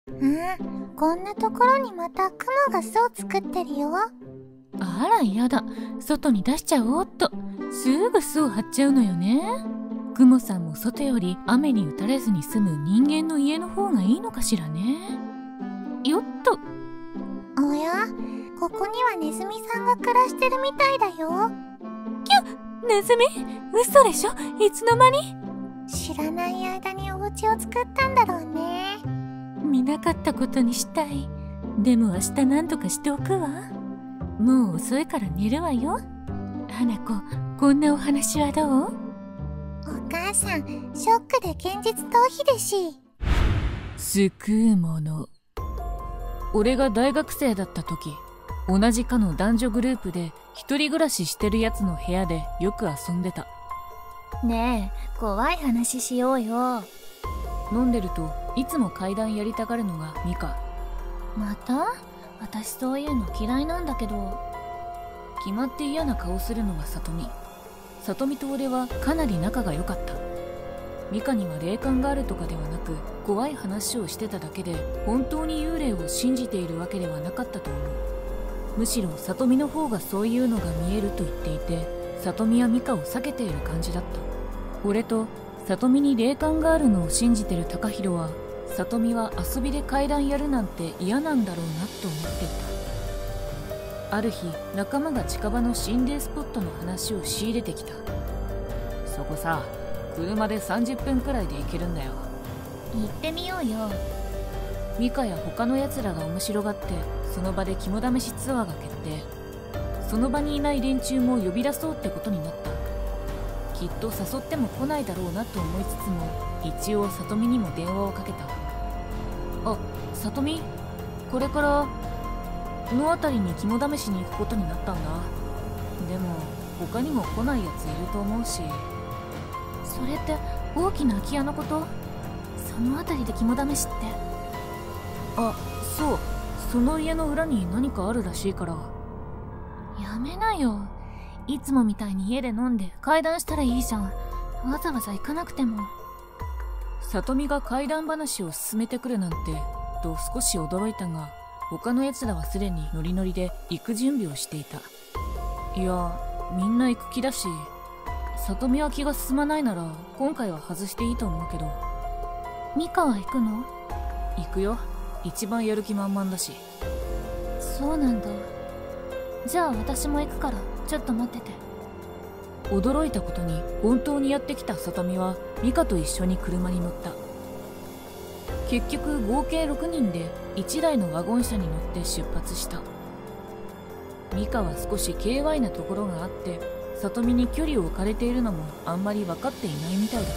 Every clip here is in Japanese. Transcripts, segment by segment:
こんなところにまたクモが巣を作ってるよ。 あらやだ、外に出しちゃおうっと。すぐ巣を張っちゃうのよね。クモさんも外より雨に打たれずに済む人間の家の方がいいのかしらね。よっと。 おや、ここにはネズミさんが暮らしてるみたいだよ。 ネズミ？嘘でしょ？いつの間に？ 知らない間にお家を作ったんだろうね。 見なかったことにしたい。でも明日何とかしておくわ。もう遅いから寝るわよ。花子、こんなお話はどう？ お母さん、ショックで現実逃避でし。 救うもの。俺が大学生だった時、同じ科の男女グループで一人暮らししてるやつの部屋でよく遊んでた。 ねえ、怖い話しようよ。 飲んでるといつも階段やりたがるのがミカ。 また？私そういうの嫌いなんだけど。 決まって嫌な顔するのがサトミ。サトミと俺はかなり仲が良かった。ミカには霊感があるとかではなく、怖い話をしてただけで本当に幽霊を信じているわけではなかったと思う。むしろサトミの方がそういうのが見えると言っていて、サトミはミカを避けている感じだった。俺とサトミに霊感があるのを信じてるタカヒロは、サトミは遊びで階段やるなんて嫌なんだろうなと思っていた。ある日、仲間が近場の心霊スポットの話を仕入れてきた。そこさ、車で30分くらいで行けるんだよ。 行ってみようよ。 ミカや他の奴らが面白がって、その場で肝試しツアーが決定。その場にいない連中も呼び出そうってことになった。きっと誘っても来ないだろうなと思いつつも、一応サトミにも電話をかけた。あ、サトミ、これからこの辺りに肝試しに行くことになったんだ。でも他にも来ないやついると思うし。 それって大きな空き家のこと？その辺りで肝試しって。 あ、そう、その家の裏に何かあるらしいから。 やめなよ。いつもみたいに家で飲んで階段したらいいじゃん。わざわざ行かなくても。 サトミが怪談話を進めてくるなんてと少し驚いたが、他の奴らはすでにノリノリで行く準備をしていた。いや、みんな行く気だし、サトミは気が進まないなら今回は外していいと思うけど。 ミカは行くの？ 行くよ。一番やる気満々だし。 そうなんだ。じゃあ私も行くからちょっと待ってて。 驚いたことに本当にやってきたサトミはミカと一緒に車に乗った。結局合計6人で1台のワゴン車に乗って出発した。ミカは少し軽快なところがあって、サトミに距離を置かれているのもあんまり分かっていないみたいだった。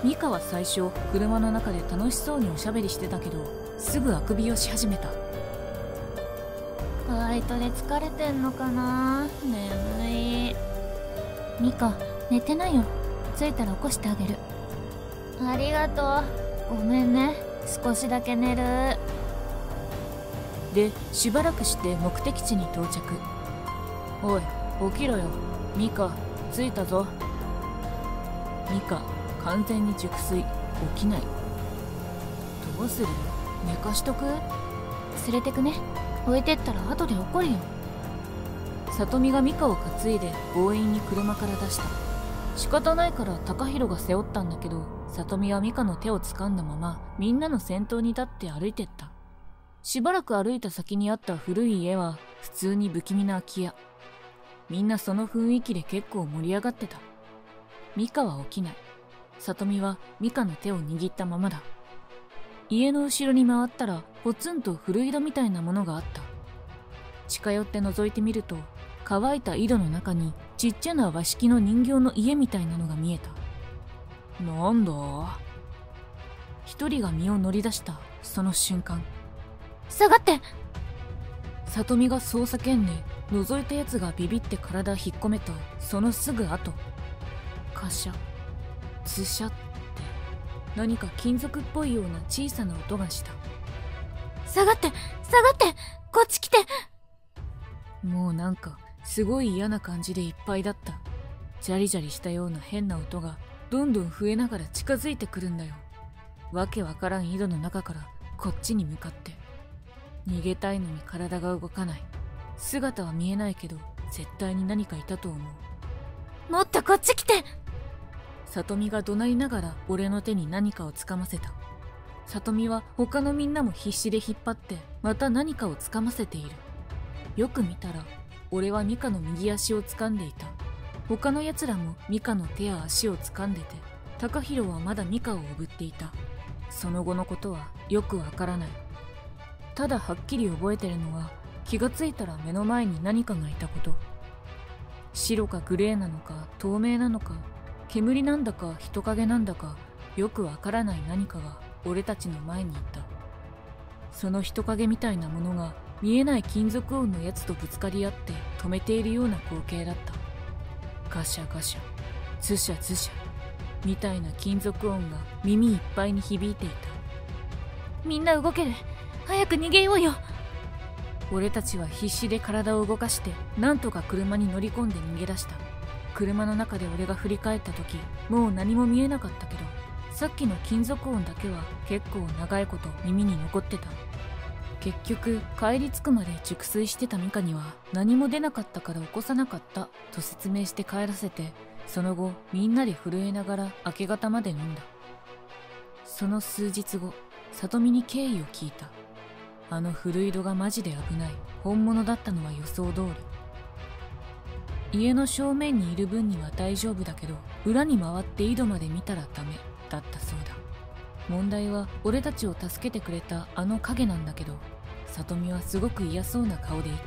ミカは最初車の中で楽しそうにおしゃべりしてたけど、すぐあくびをし始めた。 バイトで疲れてんのかな。眠い。ミカ、寝てないよ。着いたら起こしてあげる。ありがとう。ごめんね、少しだけ寝る。 で、しばらくして目的地に到着。おい、起きろよ。ミカ、着いたぞ。ミカ、完全に熟睡。起きない。どうする？寝かしとく？ 連れてくね。置いてったら後で怒るよ。 サトミがミカを担いで強引に車から出した。仕方ないからタカヒロが背負ったんだけど、サトミはミカの手を掴んだままみんなの先頭に立って歩いてった。しばらく歩いた先にあった古い家は普通に不気味な空き家。みんなその雰囲気で結構盛り上がってた。ミカは起きない。サトミはミカの手を握ったままだ。家の後ろに回ったらポツンと古井戸みたいなものがあった。近寄って覗いてみると、乾いた井戸の中にちっちゃな和式の人形の家みたいなのが見えた。なんだ？一人が身を乗り出したその瞬間、 下がって！ サトミがそう叫んで、覗いたやつがビビって体引っ込めたそのすぐ後、カシャ、ズシャって何か金属っぽいような小さな音がした。 下がって！下がって！こっち来て！ もうなんかすごい嫌な感じでいっぱいだった。ジャリジャリしたような変な音がどんどん増えながら近づいてくるんだよ。 わけわからん井戸の中からこっちに向かって。逃げたいのに体が動かない。姿は見えないけど絶対に何かいたと思う。 もっとこっち来て。 里美が怒鳴りながら俺の手に何かをつかませた。里美は他のみんなも必死で引っ張ってまた何かをつかませている。よく見たら俺はミカの右足を掴んでいた。他の奴らもミカの手や足を掴んでて、高弘はまだミカをおぶっていた。その後のことはよくわからない。ただはっきり覚えてるのは、気がついたら目の前に何かがいたこと。白かグレーなのか透明なのか、煙なんだか人影なんだか、よくわからない何かが俺たちの前にいた。その人影みたいなものが見えない金属音のやつとぶつかり合って止めているような光景だった。ガシャガシャ、ズシャズシャみたいな金属音が耳いっぱいに響いていた。 みんな動ける。早く逃げようよ。 俺たちは必死で体を動かしてなんとか車に乗り込んで逃げ出した。車の中で俺が振り返った時、もう何も見えなかったけど、さっきの金属音だけは結構長いこと耳に残ってた。結局帰り着くまで熟睡してたミカには何も出なかったから起こさなかったと説明して帰らせて、その後みんなで震えながら明け方まで飲んだ。その数日後、里美に経緯を聞いた。あの古井戸がマジで危ない。本物だったのは予想通り。家の正面にいる分には大丈夫だけど、裏に回って井戸まで見たらダメだったそうだ。問題は俺たちを助けてくれたあの影なんだけど、里美はすごく嫌そうな顔で言った。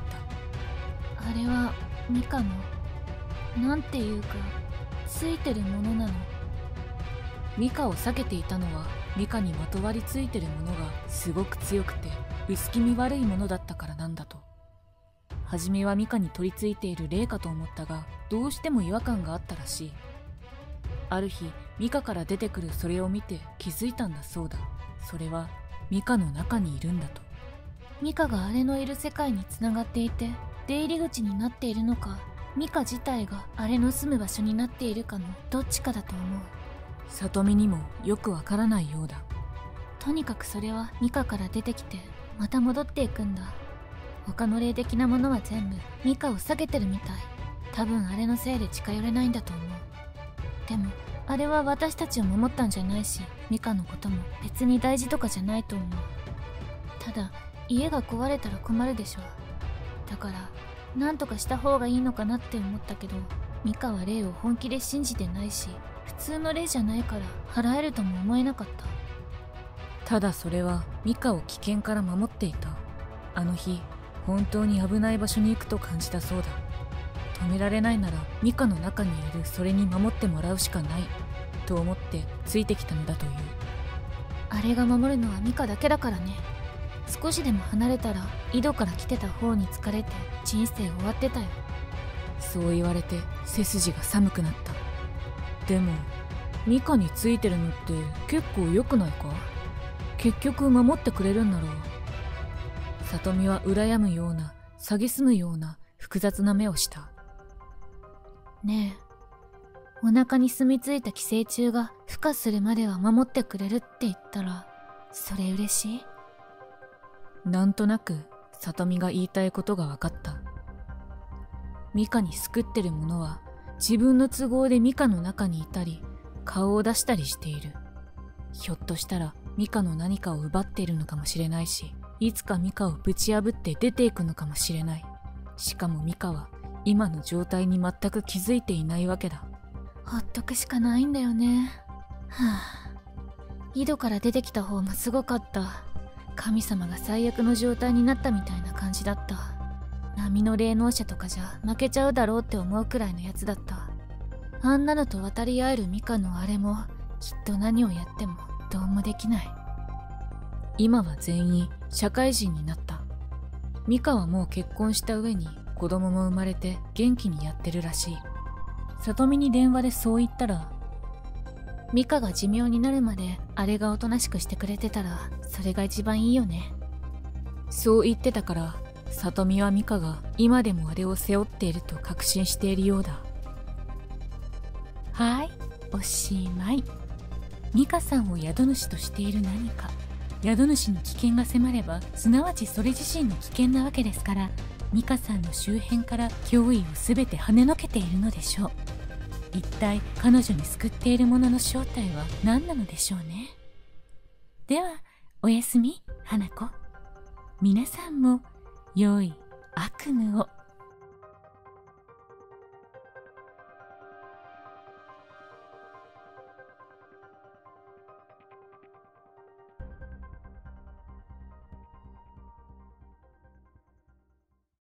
あれはミカの、なんていうかついてるものなの。 ミカを避けていたのは、ミカにまとわりついてるものがすごく強くて薄気味悪いものだったからなんだと。初めはミカに取り付いている霊かと思ったが、どうしても違和感があったらしい。ある日ミカから出てくるそれを見て気づいたんだそうだ。それはミカの中にいるんだと。 ミカがあれのいる世界につながっていて出入り口になっているのか、ミカ自体があれの住む場所になっているかのどっちかだと思う。 里美にもよくわからないようだ。 とにかくそれはミカから出てきてまた戻っていくんだ。他の霊的なものは全部ミカを避けてるみたい。多分あれのせいで近寄れないんだと思う。でもあれは私たちを守ったんじゃないし、ミカのことも別に大事とかじゃないと思う。ただ家が壊れたら困るでしょ。だからなんとかした方がいいのかなって思ったけど、ミカは霊を本気で信じてないし、普通の霊じゃないから払えるとも思えなかった。 ただそれはミカを危険から守っていた。あの日本当に危ない場所に行くと感じたそうだ。止められないならミカの中にいるそれに守ってもらうしかないと思ってついてきたのだという。 あれが守るのはミカだけだからね。少しでも離れたら井戸から来てた方に疲れて人生終わってたよ。 そう言われて背筋が寒くなった。でもミカについてるのって結構良くないか。結局守ってくれるんなら。里美は羨むような蔑むような複雑な目をした。 ねえ、お腹に住み着いた寄生虫が孵化するまでは守ってくれるって言ったらそれ嬉しい？ なんとなく里美が言いたいことが分かった。ミカに救ってるものは自分の都合でミカの中にいたり顔を出したりしている。ひょっとしたらミカの何かを奪っているのかもしれないし、いつかミカをぶち破って出ていくのかもしれない。しかもミカは今の状態に全く気づいていないわけだ。 ほっとくしかないんだよね。はあ、井戸から出てきた方もすごかった。神様が最悪の状態になったみたいな感じだった。波の霊能者とかじゃ負けちゃうだろうって思うくらいのやつだった。あんなのと渡り合えるミカのあれもきっと何をやってもどうもできない。 今は全員社会人になった。ミカはもう結婚した上に子供も生まれて元気にやってるらしい。里美に電話でそう言ったら、 ミカが寿命になるまであれがおとなしくしてくれてたらそれが一番いいよね。 そう言ってたから、里美はミカが今でもあれを背負っていると確信しているようだ。 はい、おしまい。 ミカさんを宿主としている何か。宿主に危険が迫れば、すなわちそれ自身の危険なわけですから、ミカさんの周辺から脅威を全て跳ねのけているのでしょう。一体彼女に救っているものの正体は何なのでしょうね。では、おやすみ、花子。皆さんも良い悪夢を。